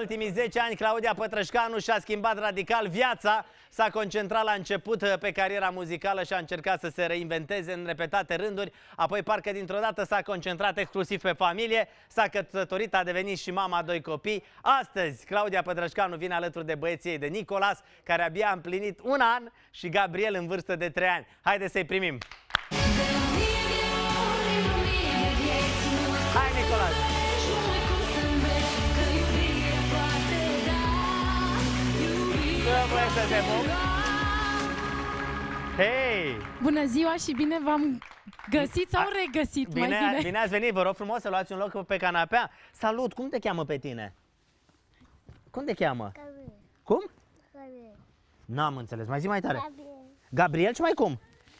ultimii 10 ani, Claudia Pătrășcanu și-a schimbat radical viața. S-a concentrat la început pe cariera muzicală și a încercat să se reinventeze în repetate rânduri. Apoi, parcă dintr-o dată, s-a concentrat exclusiv pe familie. S-a căsătorit, a devenit și mama a 2 copii. Astăzi, Claudia Pătrășcanu vine alături de băieții ei, de Nicolas, care abia a împlinit 1 an, și Gabriel, în vârstă de 3 ani. Haideți să-i primim! Hai, Nicolas! Hei! Bună ziua și bine v-am găsit sau regăsit, bine, mai bine. Bine ați venit, vă rog frumos să luați un loc pe canapea. Salut, cum te cheamă pe tine? Cum te cheamă? Gabriel. Cum? Gabriel. N-am înțeles, mai zi mai tare. Gabriel. Gabriel și mai cum?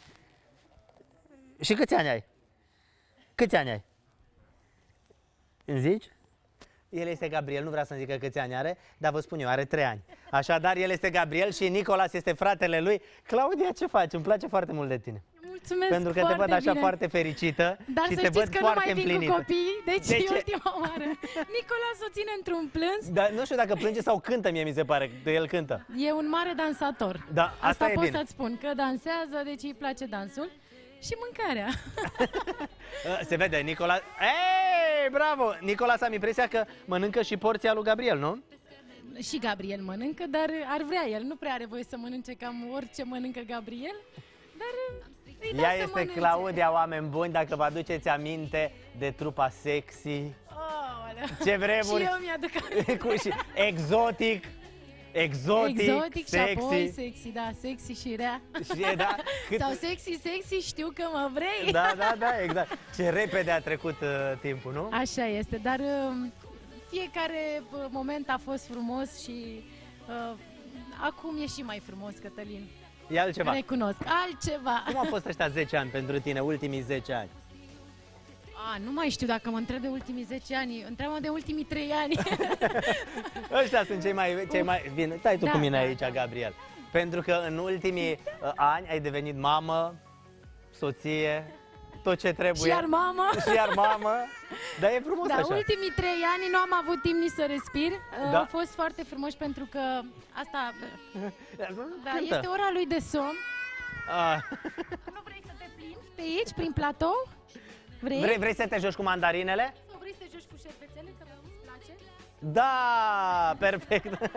Și câți ani ai? Câți ani ai? Îmi zici? El este Gabriel, nu vrea să-mi zică câți ani are, dar vă spun eu, are 3 ani. Așadar, el este Gabriel și Nicolas este fratele lui. Claudia, ce faci? Îmi place foarte mult de tine. Mulțumesc. Pentru că te văd așa bine. foarte fericită. Dar și să te știți văd că foarte nu mai vin împlinită. cu copii, deci De e ce? ultima oară. Nicolas o ține într-un plâns. Dar nu știu dacă plânge sau cântă, mie mi se pare că el cântă. E un mare dansator. Da, asta e pot bine. să-ți spun, că dansează, deci îi place dansul. Și mâncarea. Se vede, Nicolas... Ei, bravo! Nicolas, am impresia că mănâncă și porția lui Gabriel, nu? Și Gabriel mănâncă, dar ar vrea el. Nu prea are voie să mănânce cam orice mănâncă Gabriel, dar îi dă Ea să este mănânce. Claudia, oameni buni, dacă vă aduceți aminte de trupa Sexy. Aoleu. Ce vremuri! Și eu mi-aduc aminte. Și exotic, Exotic și apoi sexy. sexy, da, sexy și rea. Și, da, Sau sexy, știu că mă vrei. Da, exact. Ce repede a trecut timpul, nu? Așa este, dar fiecare moment a fost frumos și acum e și mai frumos, Cătălin. E altceva. Recunosc. Altceva. Cum au fost ăștia 10 ani pentru tine, ultimii 10 ani? Nu mai știu dacă mă întreb de ultimii 10 ani, întreabă de ultimii 3 ani. Ăștia sunt cei mai... Bine, stai tu cu mine aici, Gabriel. Pentru că în ultimii ani ai devenit mamă, soție, tot ce trebuie. Și iar mamă. Și iar mamă. Dar e frumos așa. Ultimii 3 ani nu am avut timp nici să respir. Da. Au fost foarte frumoși pentru că asta... Da, este ora lui de somn. Nu vrei să te plimbi pe aici, prin platou? Vrei să te joci cu mandarinele? Sau vrei să te joci cu șervețele, că îți place? Da, perfect.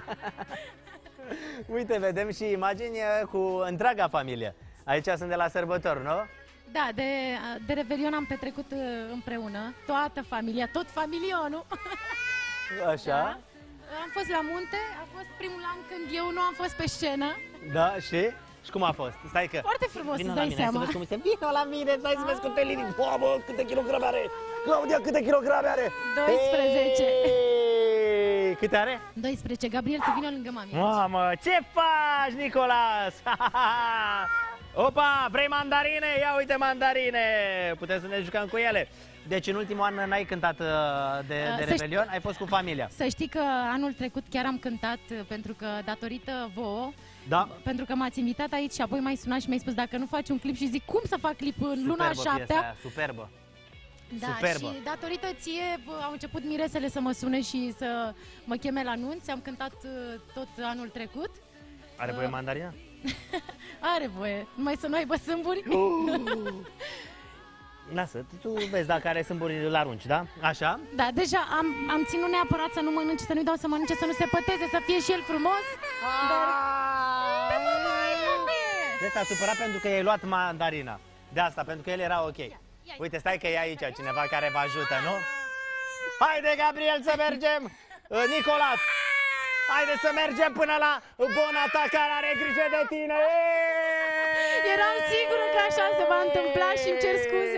Uite, vedem și imagini cu întreaga familie. Aici sunt de la sărbători, nu? Da, de Revelion am petrecut împreună, toată familia, tot familionul. Așa. Da. Am fost la munte, a fost primul an când eu nu am fost pe scenă. Da, și? Și cum a fost? Stai că... Foarte frumos, Vino îți la dai mine, seama. hai să vezi cum este. Vino la mine, stai să vezi câte linii. Mamă, câte kilograme are! Claudia, câte kilograme are? 12. Hey! Câte are? 12. Gabriel, tu vino lângă mami. Mamă, ce faci, Nicolas? Opa, vrei mandarine? Ia uite mandarine! Putem să ne jucăm cu ele. Deci în ultimul an n-ai cântat de Revelion, ai fost cu familia. Să știi că anul trecut chiar am cântat pentru că datorită vouă, da. Pentru că m-ați invitat aici și apoi m-ai sunat și mi-ai spus dacă nu faci un clip și zic cum să fac clip în luna 7-a. Superbă. Da, superbă. Și datorită ție au început miresele să mă sune și să mă cheme la nunți. Am cântat tot anul trecut. Are voie mandarina? Are voie, numai să nu aibă sâmburi. Lasă, tu vezi dacă are sâmburi, îl arunci, da? Așa? Da, deja am ținut neapărat să nu mănânce, să nu-i dau să mănânce, să nu se păteze, să fie și el frumos. De s-a supărat pentru că i-ai luat mandarina. De asta, pentru că el era ok. Uite, stai că e aici cineva care vă ajută, nu? Haide, Gabriel, să mergem! Nicolas! Haide să mergem până la bona ta care are grijă de tine! Eram sigură că așa se va întâmpla și îmi cer scuze.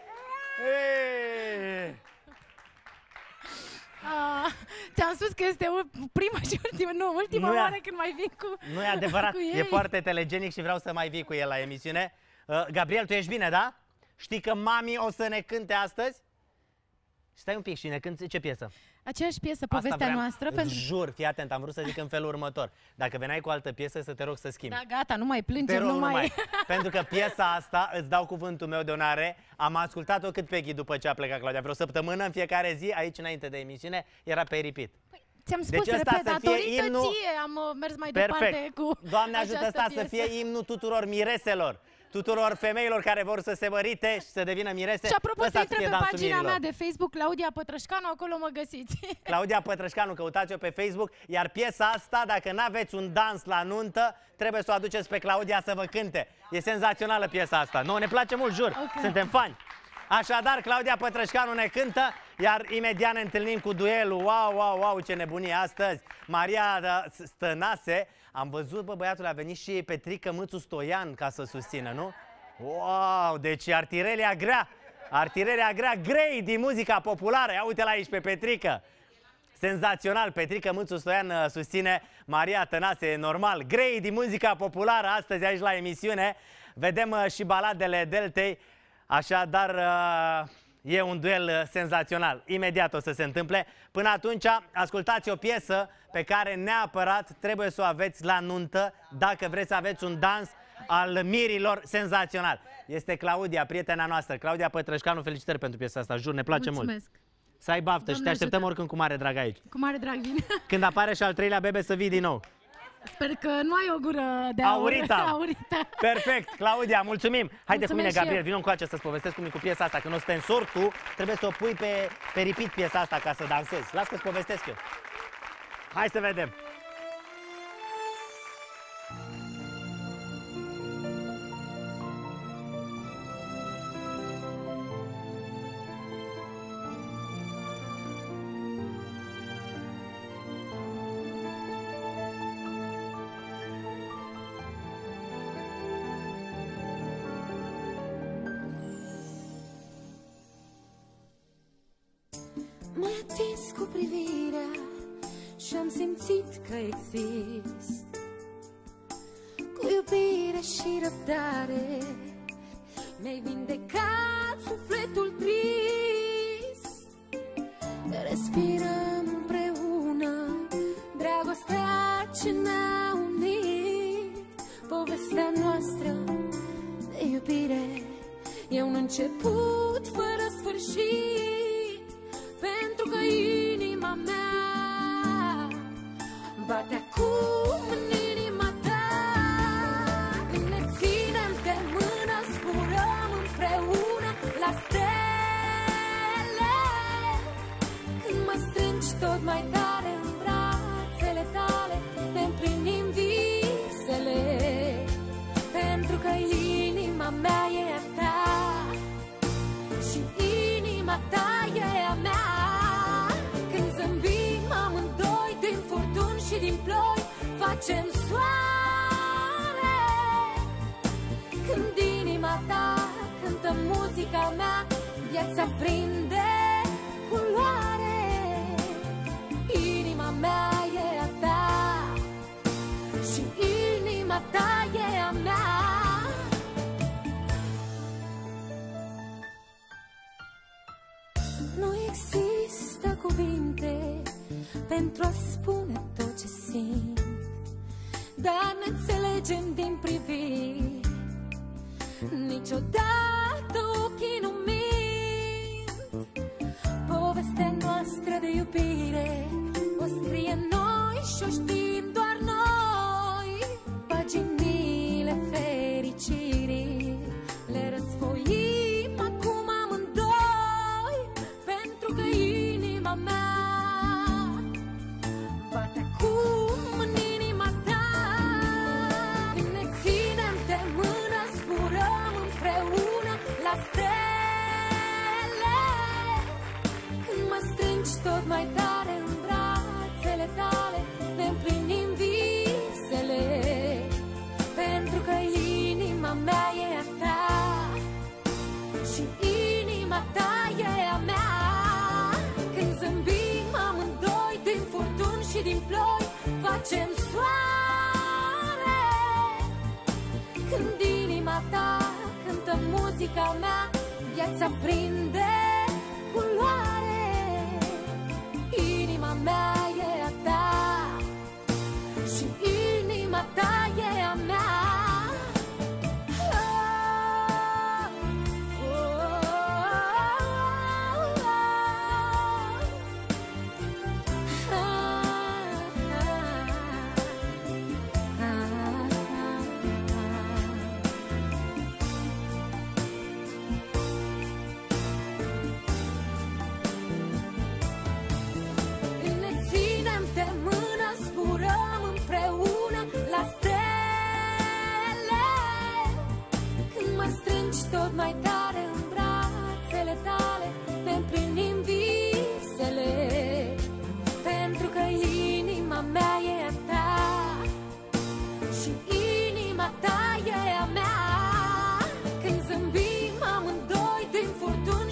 Ți-am spus că este prima și ultima oară când mai vin cu Nu e adevărat, cu e foarte telegenic și vreau să mai vii cu el la emisiune. Gabriel, tu ești bine, da? Știi că mami o să ne cânte astăzi? Stai un pic și ne cânti ce piesă? Aceeași piesă, povestea noastră. Îți jur, fii atent, am vrut să zic în felul următor. Dacă veneai cu altă piesă, să te rog să schimbi. Da, gata, nu mai plângem, te rog, nu mai... Pentru că piesa asta, îți dau cuvântul meu de onoare, am ascultat-o cât pe Ghi după ce a plecat Claudia. Vreo săptămână în fiecare zi, aici înainte de emisiune, era pe repeat. Ți-am spus, Deci ăsta repet, să fie datorită imnul... ție am mers mai Perfect. departe cu Doamne ajută această asta piesă. să fie imnul tuturor mireselor, tuturor femeilor care vor să se mărite și să devină mirese. Și apropo, să Ăsta intre fie pe dansul pagina mirilor. mea de Facebook, Claudia Pătrășcanu, acolo mă găsiți. Claudia Pătrășcanu, căutați-o pe Facebook, iar piesa asta, dacă n-aveți un dans la nuntă, trebuie să o aduceți pe Claudia să vă cânte. E senzațională piesa asta. Nouă ne place mult, jur. Ok. Suntem fani. Așadar, Claudia Pătrășcanu ne cântă, iar imediat ne întâlnim cu duelul. Wow, wow, wow, ce nebunie astăzi. Maria Stănase, am văzut, bă, băiatul, a venit și Petrică Mâțu Stoian ca să susțină, nu? Wow, deci artileria grea. Artileria grea, grei din muzica populară. Ia uite-l aici pe Petrică. Senzațional, Petrică Mâțu Stoian susține Maria Tănase, normal. Grei din muzica populară astăzi aici la emisiune. Vedem și baladele Deltei. Așadar, e un duel senzațional. Imediat o să se întâmple. Până atunci, ascultați o piesă pe care neapărat trebuie să o aveți la nuntă dacă vreți să aveți un dans al mirilor senzațional. Este Claudia, prietena noastră. Claudia Pătrășcanu, felicitări pentru piesa asta. Jur, ne place Mulțumesc. mult. Să ai baftă și Doamne te așteptăm ajută. oricând cu mare drag aici. Cu mare drag vin. Când apare și al treilea bebe să vii din nou. Sper că nu ai o gură de aur. Aurita. Aurita. Perfect, Claudia, mulțumim. Haide cu mine, Mulțumesc și Gabriel, eu. vină încoace să-ți povestesc cum e cu piesa asta. Când o să te însori tu, trebuie să o pui pe repeat piesa asta ca să dansezi. Las că-ți povestesc eu. Hai să vedem. M-ai atins cu privirea și-am simțit că exist. Cu iubire și răbdare mi-ai vindecat sufletul trist. Respirăm împreună dragostea ce ne-a unit. Povestea noastră de iubire e un început fără sfârșit. Pentru că inima mea bate acum în inima ta. Când ne ținem de mână, zburăm împreună la stele. Când mă strângi tot mai tare în brațele tale, ne împlinim visele. Pentru că inima mea e a ta și inima ta e a mea. Și din ploi facem soare. Când inima ta cântă muzica mea, viața prinde culoare. Inima mea e a ta și inima ta e a mea. Nu există cuvinte pentru a spune tot ce simt, dar ne înțelegem din priviri. Niciodată ochii nu mint. Povestea noastră de iubire o scriem noi și o știm doar noi. Paginile fericirii le răsfoim acum amândoi. Pentru că inima mea bate acum în inima ta. Când ne ținem de mână, zburăm împreună la stele. Când mă strângi tot mai tare în brațele tale, ne împlinim visele. Pentru că inima mea e a ta și inima ta e a mea. Când zâmbim amândoi din furtuni și din ploi, facem soare. Când inima ta cântă muzica mea, viața prinde culoare. Inima mea e a ta și inima ta e a mea.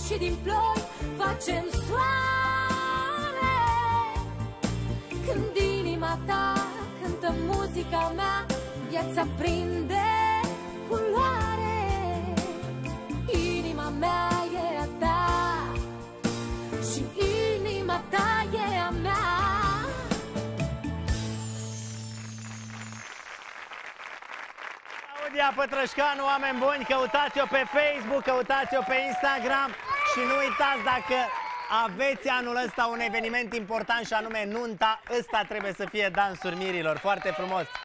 și din ploi facem soare. Când inima ta cântă muzica mea, viața prinde culoare. Inima mea e a ta și inima ta e a mea. Claudia Pătrășcanu, oameni buni, căutați-o pe Facebook, căutați-o pe Instagram și nu uitați, dacă aveți anul ăsta un eveniment important și anume nunta, ăsta trebuie să fie Dansul Mirilor. Foarte frumos!